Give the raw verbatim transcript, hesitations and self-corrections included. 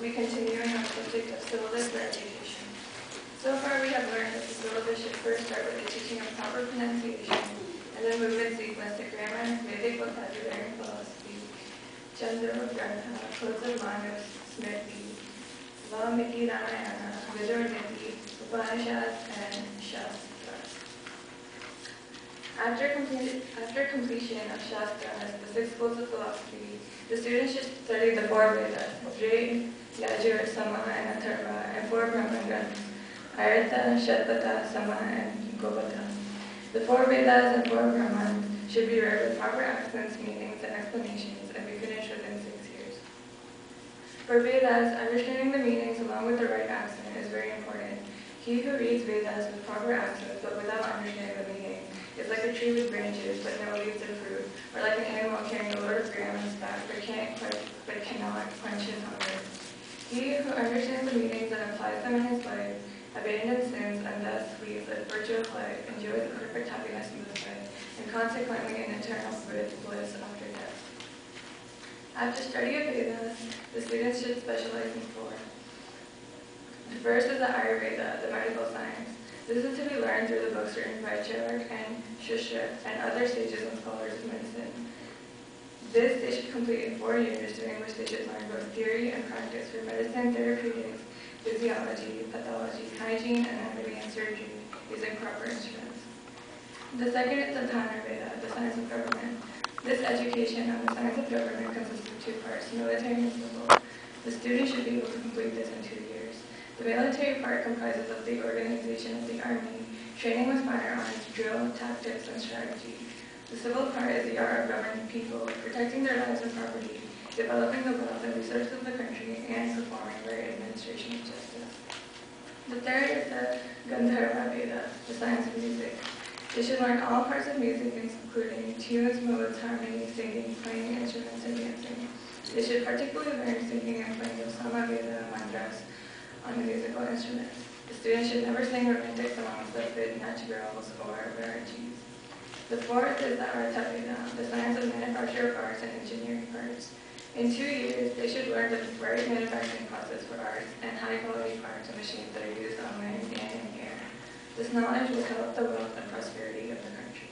be continuing on the subject of syllabus for education. So far we have learned that the syllabus should first start with the teaching of proper pronunciation, and then move in sequence to grammar, Vedic vocabulary and philosophy, Chandra Grantha, codes of Manas, Smriti, Valmiki Ramayana, Vidur Niti, Upanishads, and Shastras. After, complete, after completion of Shastras, the six schools of philosophy, the students should study the four Vedas, Rig, Yajur, Sama, and Atharva, and four Brahman granths, Arya, Shatpatha, Sama, and Govata. The four Vedas and four Brahmans should be read with proper accents, meanings, and explanations, and be finished within six years. For Vedas, understanding the meanings along with the right accent is very important. He who reads Vedas with proper accents but without understanding the meaning is like a tree with branches but no leaves and fruit, or like an animal carrying a load of grain on its back but, can't quite, but cannot quench his hunger. He who understands the meanings and applies them in his life abandons sins and thus leads a virtuous life, enjoys the perfect happiness in this life, and consequently an eternal bliss after death. After study of Vedas, the students should specialize in four. The first is the Ayurveda, the medical science. This is to be learned through the books written by Charvak and Shushra and other sages and scholars of medicine. This they should complete in four years, during which they should learn both theory and practice for medicine, therapeutics, physiology, pathology, hygiene, anatomy, and surgery, using proper instruments. The second is the Dhanurveda, the science of government. This education on the science of government consists of two parts, military and civil. The student should be able to complete this in two years. The military part comprises of the organization of the army, training with firearms, drill, tactics, and strategy. The civil part is the art of governing people, protecting their lives and property, developing the wealth and resources of the country, and performing their administration of justice. The third is the Gandharva Veda, the science of music. They should learn all parts of music, including tunes, modes, harmony, singing, playing instruments, and dancing. They should particularly learn singing and playing the Samaveda mantras on the musical instruments. The students should never sing romantic songs that fit naturals or varieties. The fourth is the Artha Veda, the science of manufacture of arts and engineering parts. In two years, they should learn the right manufacturing process for arts and high-quality parts and machines that are used on land and in air. This knowledge will help the wealth and prosperity of the country.